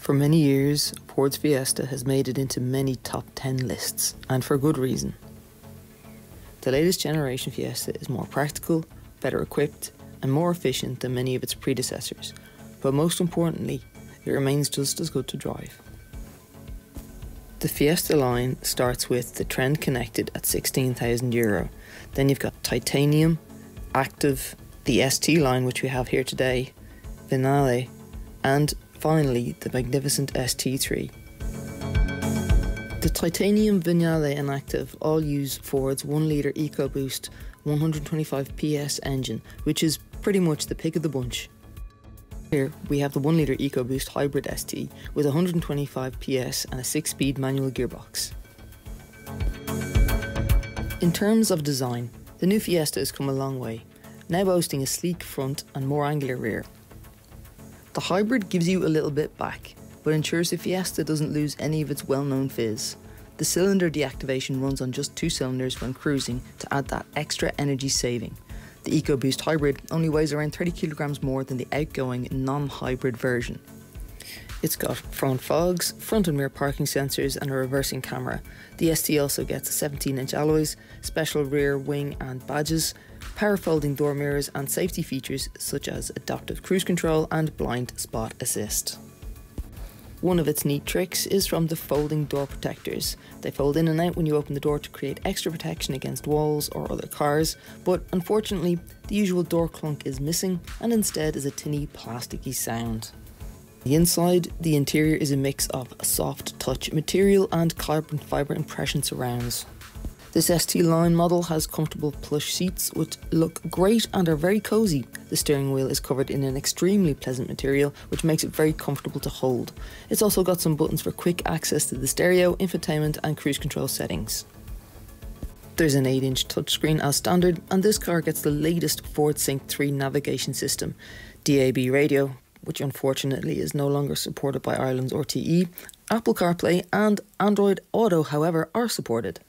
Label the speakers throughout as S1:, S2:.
S1: For many years, Ford's Fiesta has made it into many top 10 lists, and for good reason. The latest generation Fiesta is more practical, better equipped, and more efficient than many of its predecessors, but most importantly, it remains just as good to drive. The Fiesta line starts with the Trend Connected at €16,000. Then you've got Titanium, Active, the ST line which we have here today, Valet, and finally the magnificent ST3. The Titanium, Valet and Active all use Ford's 1-litre EcoBoost 125 PS engine, which is pretty much the pick of the bunch. Here we have the 1-litre EcoBoost Hybrid ST with 125 PS and a 6-speed manual gearbox. In terms of design, the new Fiesta has come a long way, now boasting a sleek front and more angular rear. The Hybrid gives you a little bit back, but ensures the Fiesta doesn't lose any of its well-known fizz. The cylinder deactivation runs on just 2 cylinders when cruising to add that extra energy saving. The EcoBoost Hybrid only weighs around 30 kilograms more than the outgoing non-hybrid version. It's got front fogs, front and rear parking sensors and a reversing camera. The ST also gets 17-inch alloys, special rear wing and badges, power folding door mirrors and safety features such as adaptive cruise control and blind spot assist. One of its neat tricks is from the folding door protectors. They fold in and out when you open the door to create extra protection against walls or other cars, but unfortunately the usual door clunk is missing and instead is a tinny plasticky sound. The inside, the interior is a mix of soft touch material and carbon fibre impression surrounds. This ST line model has comfortable plush seats which look great and are very cosy. The steering wheel is covered in an extremely pleasant material which makes it very comfortable to hold. It's also got some buttons for quick access to the stereo, infotainment and cruise control settings. There's an 8-inch touchscreen as standard, and this car gets the latest Ford Sync 3 navigation system, DAB radio, which unfortunately is no longer supported by Ireland's RTE, Apple CarPlay and Android Auto however are supported.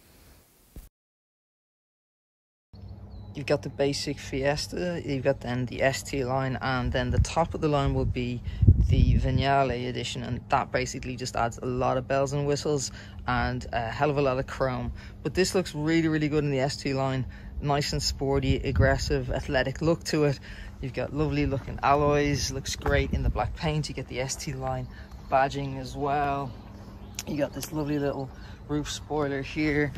S1: You've got the basic Fiesta, you've got then the ST line, and then the top of the line will be the Vignale edition, and that basically just adds a lot of bells and whistles and a hell of a lot of chrome. But this looks really good in the ST line, nice and sporty, aggressive, athletic look to it. You've got lovely looking alloys, looks great in the black paint. You get the ST line badging as well. You got this lovely little roof spoiler here.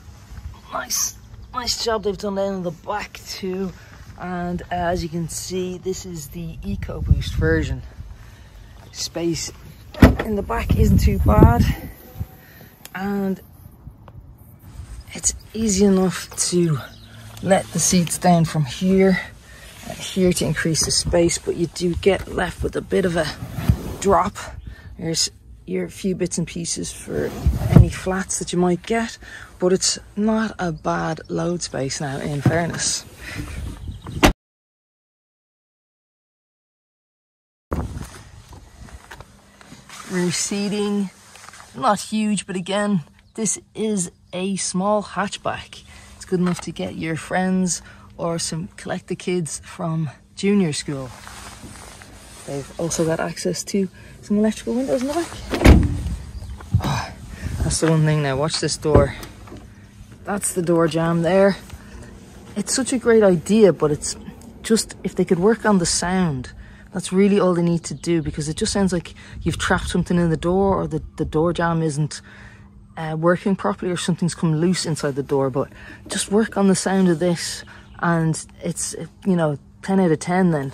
S1: Nice job they've done down in the back too, and as you can see, this is the EcoBoost version. Space in the back isn't too bad, and it's easy enough to let the seats down from here and here to increase the space, but you do get left with a bit of a drop. There's your few bits and pieces for any flats that you might get, but it's not a bad load space now, in fairness. Rear seating, not huge, but again, this is a small hatchback. It's good enough to get your friends or collect the kids from junior school. They've also got access to some electrical windows in the back. Oh, that's the one thing now, watch this door. That's the door jamb there. It's such a great idea, but it's just, if they could work on the sound, that's really all they need to do, because it just sounds like you've trapped something in the door, or the door jamb isn't working properly, or something's come loose inside the door. But just work on the sound of this and it's, you know, 10 out of 10 then.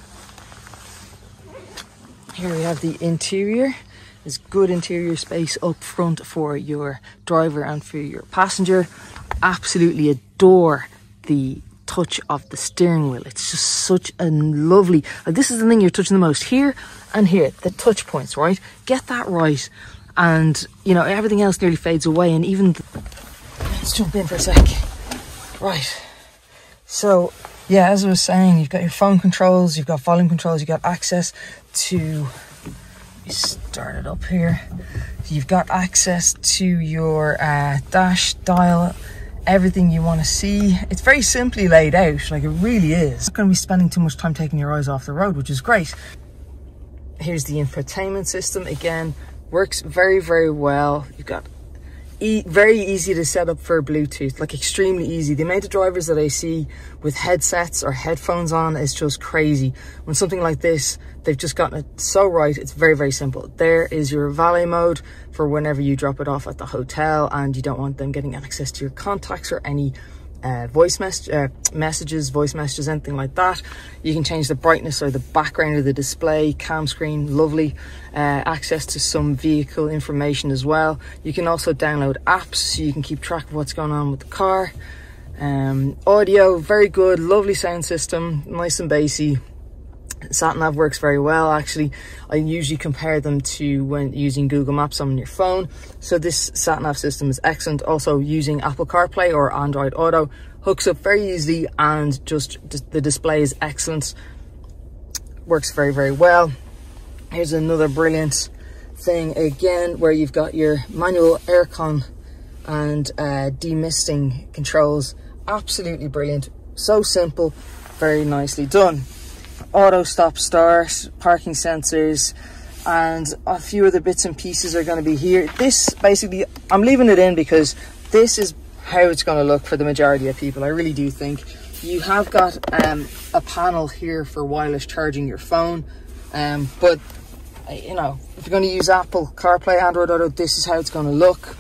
S1: Here we have the interior. There's good interior space up front for your driver and for your passenger. Absolutely adore the touch of the steering wheel. It's just such a lovely, this is the thing you're touching the most, here and here, the touch points, right? Get that right, and you know, everything else nearly fades away. And even let's jump in for a sec. Right, so yeah, as I was saying, you've got your phone controls, you've got volume controls, you've got access to, start it up here, you've got access to your dash, dial, everything you want to see. It's very simply laid out, like it really is. Not going to be spending too much time taking your eyes off the road, which is great. Here's the infotainment system. Again, Works very, very well. You've got very easy to set up for Bluetooth, like extremely easy. The amount of drivers that I see with headsets or headphones on is just crazy. When something like this, they've just gotten it so right. It's very, very simple. There is your Valet Mode for whenever you drop it off at the hotel and you don't want them getting access to your contacts or any voice messages, anything like that. You can change the brightness or the background of the display, cam screen, lovely. Access to some vehicle information as well. You can also download apps so you can keep track of what's going on with the car. Audio, very good, lovely sound system, nice and bassy. Sat-nav works very well, actually. I usually compare them to when using Google Maps on your phone. So this sat-nav system is excellent. Also using Apple CarPlay or Android Auto. Hooks up very easily and just the display is excellent. Works very, very well. Here's another brilliant thing again where you've got your manual aircon and demisting controls. Absolutely brilliant. So simple, very nicely done. Auto stop start, parking sensors, and a few other bits and pieces are going to be here. This basically, I'm leaving it in because this is how it's going to look for the majority of people. I really do think. You have got a panel here for wireless charging your phone, but you know, if you're going to use Apple CarPlay, Android Auto, this is how it's going to look.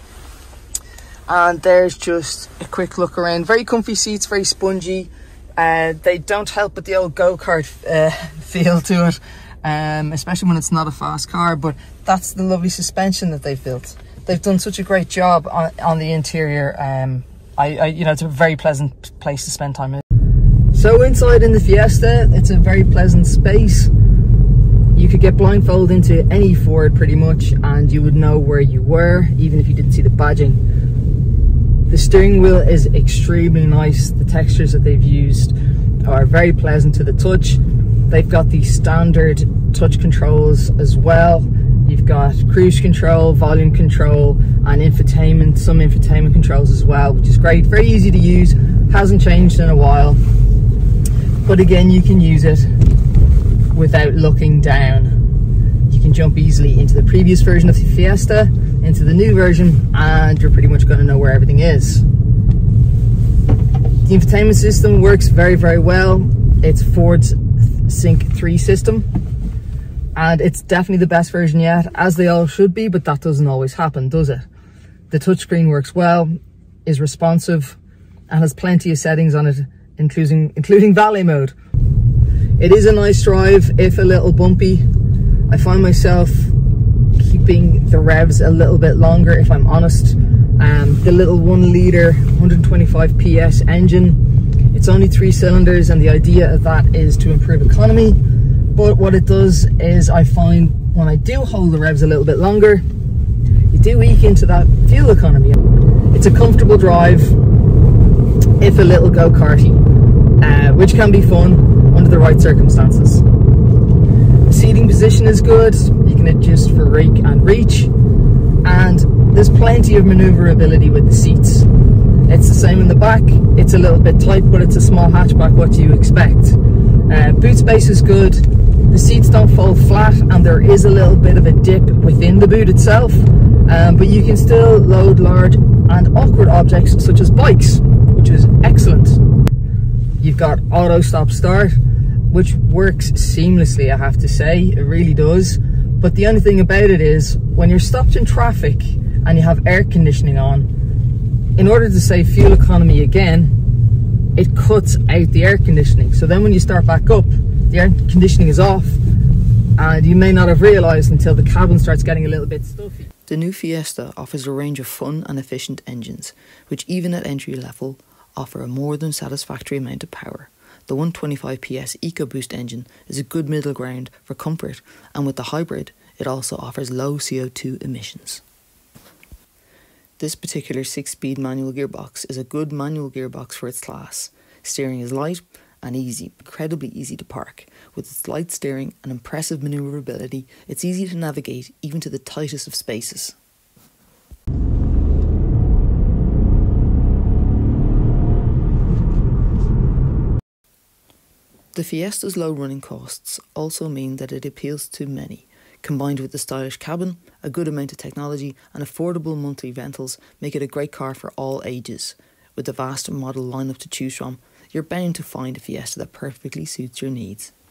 S1: And there's just a quick look around. Very comfy seats, very spongy. They don't help with the old go-kart feel to it, especially when it's not a fast car, but that's the lovely suspension that they've built. They've done such a great job on the interior. You know, it's a very pleasant place to spend time in. So inside in the Fiesta, it's a very pleasant space. You could get blindfolded into any Ford pretty much and you would know where you were, even if you didn't see the badging. The steering wheel is extremely nice. The textures that they've used are very pleasant to the touch. They've got the standard touch controls as well. You've got cruise control, volume control, and infotainment, some infotainment controls as well, which is great. Very easy to use, hasn't changed in a while. But again, you can use it without looking down. You can jump easily into the previous version of the Fiesta, into the new version, and you're pretty much going to know where everything is. The infotainment system works very, very well. It's Ford's Sync 3 system, and it's definitely the best version yet, as they all should be, but that doesn't always happen, does it? The touchscreen works well, is responsive, and has plenty of settings on it, including Valet Mode. It is a nice drive, if a little bumpy. I find myself keeping the revs a little bit longer, if I'm honest. The little 1 litre 125 PS engine, it's only 3 cylinders, and the idea of that is to improve economy. But what it does is, I find when I do hold the revs a little bit longer, you do eke into that fuel economy. It's a comfortable drive, if a little go-karty, which can be fun under the right circumstances. The seating position is good. You can adjust for rake and reach, and there's plenty of maneuverability with the seats. It's the same in the back. It's a little bit tight, but it's a small hatchback, what do you expect? Boot space is good. The seats don't fold flat, and there is a little bit of a dip within the boot itself, but you can still load large and awkward objects such as bikes, which is excellent. You've got auto stop start, which works seamlessly, I have to say. It really does. But the only thing about it is, when you're stopped in traffic and you have air conditioning on, in order to save fuel economy again, it cuts out the air conditioning. So then when you start back up, the air conditioning is off, and you may not have realised until the cabin starts getting a little bit stuffy.
S2: The new Fiesta offers a range of fun and efficient engines, which even at entry level offer a more than satisfactory amount of power. The 125 PS EcoBoost engine is a good middle ground for comfort, and with the hybrid, it also offers low CO2 emissions. This particular 6-speed manual gearbox is a good manual gearbox for its class. Steering is light and easy, incredibly easy to park. With its light steering and impressive manoeuvrability, it's easy to navigate even to the tightest of spaces. The Fiesta's low running costs also mean that it appeals to many. Combined with the stylish cabin, a good amount of technology and affordable monthly rentals make it a great car for all ages. With the vast model lineup to choose from, you're bound to find a Fiesta that perfectly suits your needs.